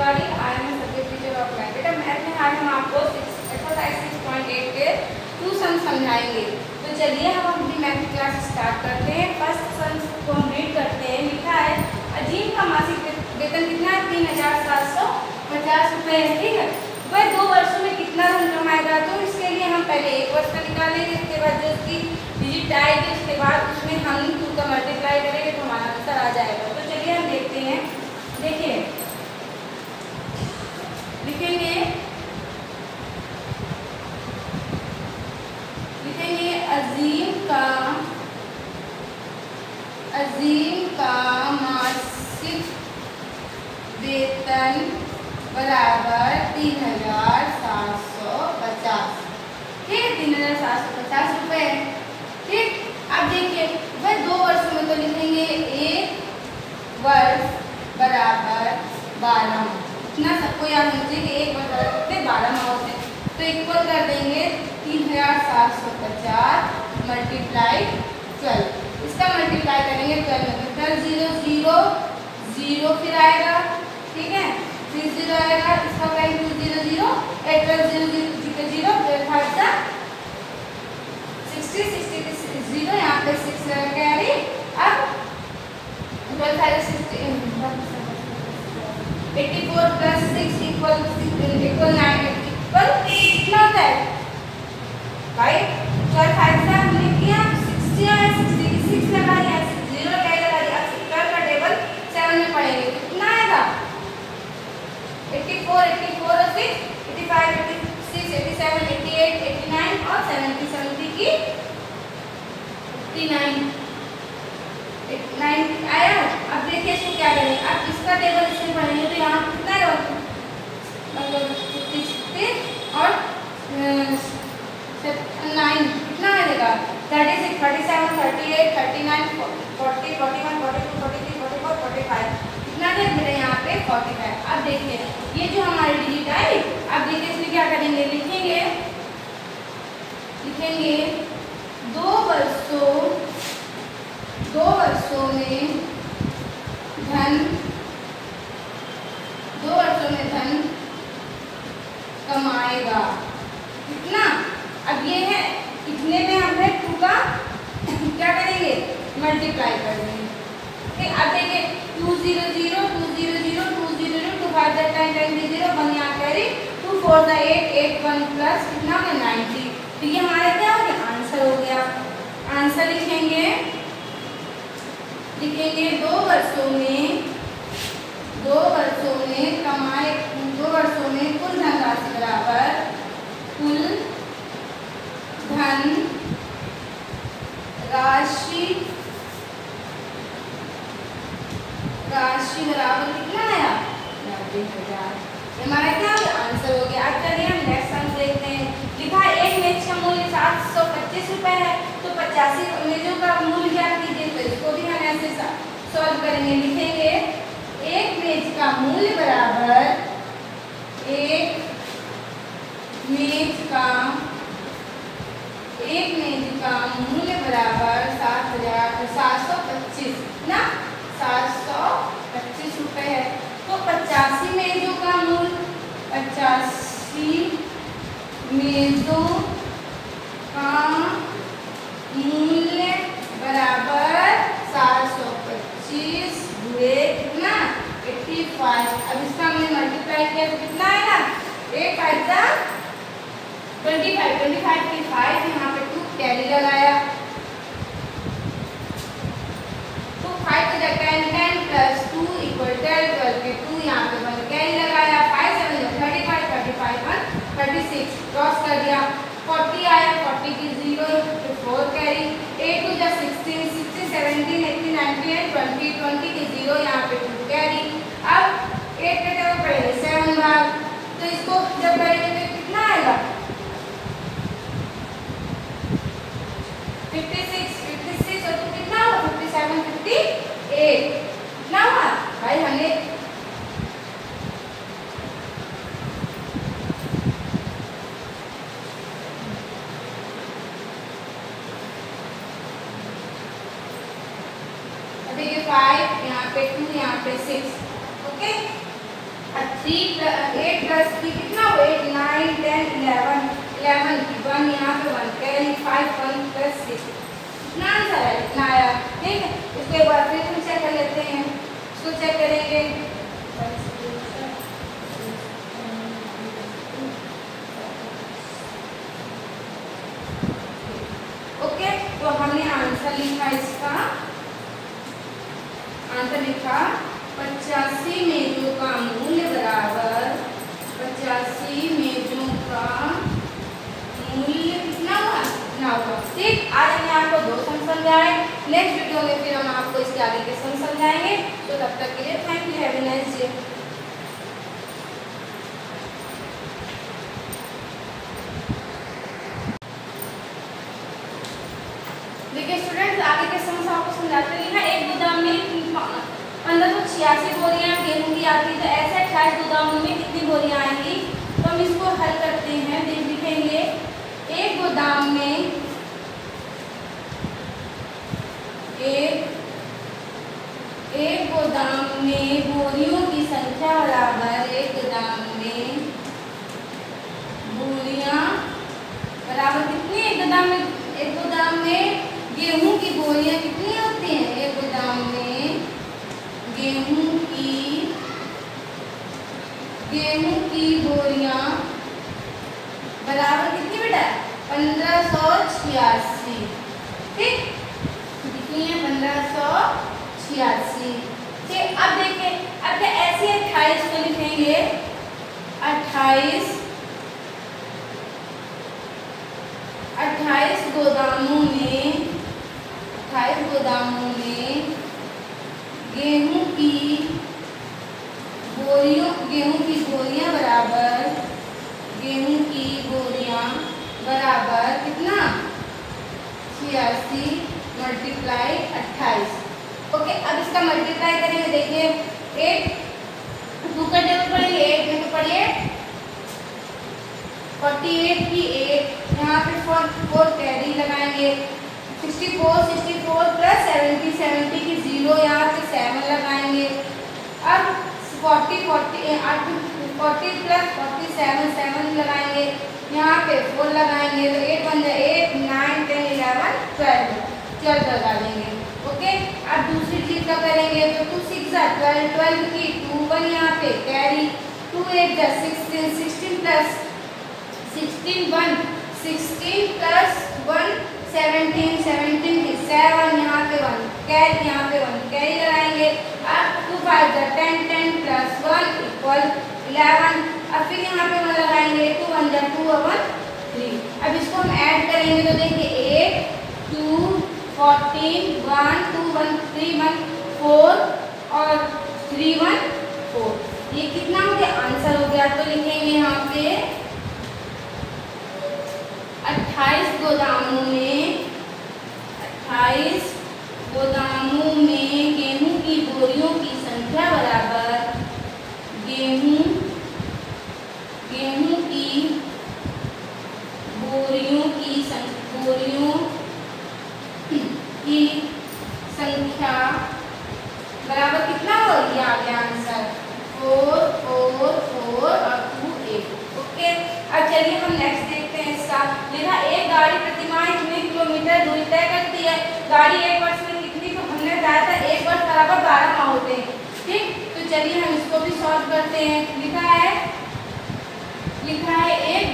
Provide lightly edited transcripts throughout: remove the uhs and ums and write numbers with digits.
Tiwari, I am subject teacher of math. बेटा math में आज हम आपको एक्सरसाइज 6.8 के 2 सम समझाएंगे। तो चलिए हम अपनी मैथ क्लास स्टार्ट करते हैं। फर्स्ट सम को हम रीड करते हैं। लिखा है अजीम का मासिक वेतन कितना है? 3750 रुपये है। ठीक है, वह 2 वर्षों में कितना धन कमाएगा? तो इसके लिए हम पहले 1 वर्ष का निकालेंगे, इसके बाद जो उसकी डिजिट आएगी उसके बाद उसमें हम 2 का मल्टीप्लाई करेंगे तो हमारा आंसर आ जाएगा। तो चलिए हम देखते हैं। देखिए लिखेंगे अजीम का मासिक वेतन बराबर 3750। ठीक है, 3750 रुपये। ठीक, अब देखिए वह 2 वर्षों में, तो लिखेंगे 1 वर्ष बराबर 12 माह। इतना सबको याद होना चाहिए कि 1 वर्ष बराबर 12 माह होते हैं। तो इक्वल कर देंगे 3750 मल्टीप्लाई 12। इसका मल्टीप्लाई करेंगे 12 में, 12 0 0 0 फिर आएगा। ठीक है, फिर 0 आएगा, इसका करेंगे 2 0 0 8 12 0 0 0 12 5 जा 60 60 0 यहाँ पे 6 लगा कैरी। अब 12 5 60 84 प्लस 6 इक्वल 9 इक्वल कितना होता है भाई? 12 5 से हमने किया 60 है, 60 की 6 लगा दिया, 0 क्या लगा दिया। अब 12 का टेबल 7 में पढ़ेंगे तो कितना आएगा? 84 84 और 6 85 86 87 88 89 और 70 70 की 89 आया। अब देखिए इसको क्या करेंगे। अब इसका टेबल इसमें पढ़ेंगे तो यहाँ कितना है? मतलब 50 और 9 कितना आएगा? 36 37 38 39 40 41 42 43 44 45 कितना है मेरे यहाँ पे 45। अब देखिए ये जो हमारी डिजिट आई, अब देखिए इसमें क्या करेंगे। लिखेंगे 2 वर्षों में धन कमाएगा कितना? अब ये है कितने में हमने 2 का क्या करेंगे? मल्टीप्लाई कर देंगे। ठीक, अब देखिए 2 0 0 2 0 0 2 0 0 2 5 10 10 0 1 यहाँ कैरी 2 4 8 8 1 प्लस कितना है 90। तो ये हमारा क्या हो गया? आंसर हो गया। आंसर लिखेंगे 2 वर्षों में कुल धनराशि बराबर कुल धन राशि बराबर कितना आया? 90,000। हमारा क्या आंसर हो गया। अब चलिए हम नेक्स्ट सम देखते हैं। लिखा है एक मेज का मूल्य 725 रुपये है, तो 85 मेजों का मूल्य ज्ञात कीजिए। तो इसको भी हम ऐसे सॉल्व करेंगे। लिखेंगे एक मेज का मूल्य बराबर एक मेज का मूल्य बराबर 7,725 ना 725 रुपये है। तो 85 मेजों का मूल्य 85 मेजों का मूल्य बराबर 725 हुए कितना 85। अब इसका हमने मल्टीप्लाई किया तो कितना आएगा? 8 5 जा 25 25 की 5 यहाँ पे 2 कैरी लगाया तो 5 to the 10 10 plus 2 equal 12 12 के 2 यहाँ पे 1 कैरी लगाया 5 7 35 35 1 36 क्रॉस कर दिया 40 आया 40 की 0 तो 4 कैरी 8 to the 16 60 17 18 19 20 20 की 0 यहाँ पे 2 कैरी। अब 8 के टेबल पढ़ेंगे 7 भाग, तो इसको जब करेंगे तो कितना आएगा? 56 और तो कितना हुआ? 57 58 कितना हुआ भाई? हमने देखिए 5 यहाँ पे 2 यहाँ पे 6। ओके, अच्छा 8 प्लस 3 कितना हो 8 9 10 11 11 की 1 यहाँ पे 1 कैरी 5 1 प्लस 6 कितना आंसर है इतना आया। ठीक है, इसके बाद फिर हम चेक कर लेते हैं, इसको चेक करेंगे। ओके, तो हमने आंसर लिखा, इसका आंसर लिखा 85 मेजों का मूल्य बराबर 85 मेजों का मूल्य कितना हुआ इतना होगा। ठीक, आज हमने आपको 2 सम समझाए। नेक्स्ट वीडियो में फिर हम आपको इसके आगे के सम समझाएंगे। तो तब तक के लिए thank you, have a nice day. देखिए स्टूडेंट्स, आगे के सम आपको समझाते हैं। यहाँ एक गोदाम में 1586 बोरियां गेहूं की आती है, तो ऐसे 28 गोदामों में कितनी बोरियां आएंगी। तो हम इसको हल करते हैं। देख लिखेंगे एक गोदाम में एक गोदाम में बोरियों की संख्या बराबर एक गोदाम में बोरियां बराबर कितनी, एक गोदाम में गेहूं की बोरियां कितनी होती हैं। एक गोदाम में गेहूं की बोरियां बराबर कितनी बेटा 1586। ठीक, कितनी है 1586। ठीक, अब देखिए, अब क्या ऐसे 28 को लिखेंगे 28 गोदामों में गेहूं की बोरियां बराबर कितना 86 मल्टीप्लाई 28। ओके, अब इसका मल्टीप्लाई करेंगे। देखिए 8 2 का टेबल पढ़ेंगे, 8 में तो पढ़िए 48 की 8 यहाँ पे 4 कैरी लगाएंगे। 64 प्लस 70 की 0 यहाँ पे 7 लगाएंगे। अब 40 प्लस 47 7 लगाएंगे, यहाँ पे 4 लगाएंगे, तो 8 बन जाए 8 9 10 11 12 लगा देंगे। ओके, अब दूसरी चीज का करेंगे, तो 2 6 12 12 की 2 1 यहाँ पे कैरी 2 8 16 16 प्लस 16 1 17 17 की 7 यहाँ पे 1 कैरी, यहाँ पे 1 कैरी लगाएंगे। अब 2 5 10 10 प्लस 1 इक्वल 11। अब फिर यहाँ पे 1 लगाएंगे, 2 1 2 1 3। अब इसको हम ऐड करेंगे, तो देखिए 8 2 14 1 2 1 3 1 4 और 3 1 4। ये कितना हो गया आंसर हो गया। तो लिखेंगे यहाँ पे 28 गोदामों में गेहूं की बोरियों की संख्या बराबर गेहूं की बोरियों की संख्या बराबर कितना हो, ये आ गया आंसर 4 4 4 और 2 8। ओके, अब चलिए हम नेक्स्ट देखते हैं। इसका लिखा एक गाड़ी प्रतिमाह कितने किलोमीटर दूरी तय करती है। गाड़ी 1 वर्ष में कितनी, तो हमने बताया था 1 वर्ष बराबर 12 माह होते हैं। ठीक, तो चलिए हम इसको भी सॉल्व करते हैं। लिखा है एक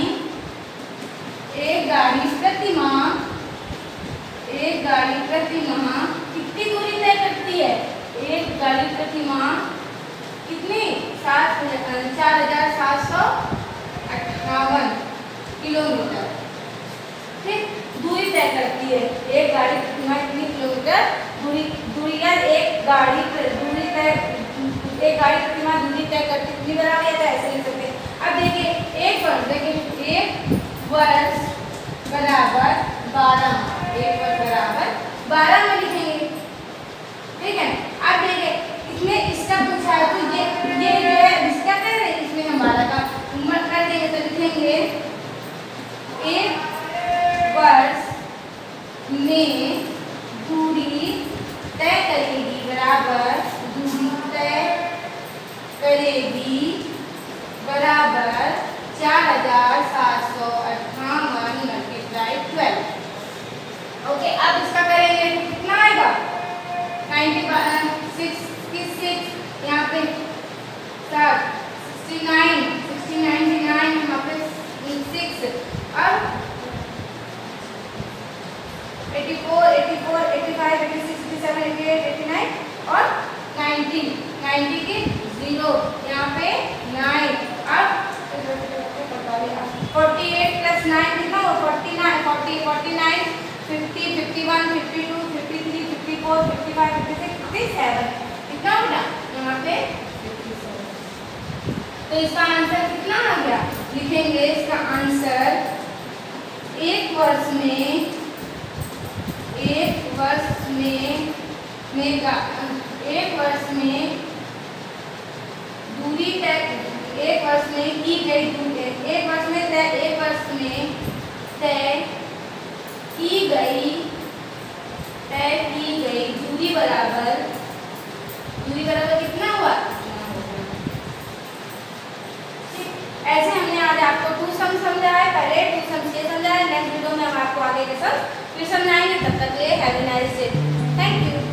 गाड़ी प्रतिमाह कितनी दूरी तय करती है। एक गाड़ी प्रतिमाह कितनी 4758 किलोमीटर ठीक दूरी तय करती है। एक गाड़ी प्रतिमाह कितनी किलोमीटर दूरी या एक गाड़ी प्रतिमाह दूरी तय करती कितनी बराबर है, तो ऐसे लिख सकते हैं। अब देखिए एक वर्ष बराबर 12 बराबर 12 में लिखेंगे। ठीक है, अब देखिए इसमें इसका पूछा है, तो ये जो है इसका कर रहे हैं, इसमें हम 12 का उम्र कर देंगे, तो लिखेंगे एक वर्ष में दूरी तय करेगी बराबर दूरी तय करेगी 4758 मल्टीप्लाई 12। ओके, अब इसका करेंगे कितना आएगा 96 यहाँ पे 69 यहाँ पे 6 अब 84 85 86 87 88 89 और 90 के 0 यहाँ पे 9 अब 48 प्लस 9 कितना हो 49 40 49 50 51 52 53 54 55 56 57 कितना हो गया यहाँ पे 57। तो इसका आंसर कितना आ गया लिखेंगे इसका आंसर एक वर्ष में दूरी तय एक वर्ष में की गई दूरी एक वर्ष में तय की गई दूरी बराबर कितना हुआ। ऐसे हमने आज आपको 2 सम समझाया, पहले 2 सम से समझाया। नेक्स्ट वीडियो में हम आपको आगे के सम फिर समझाएंगे। तब तक के लिए have a nice day. Thank you.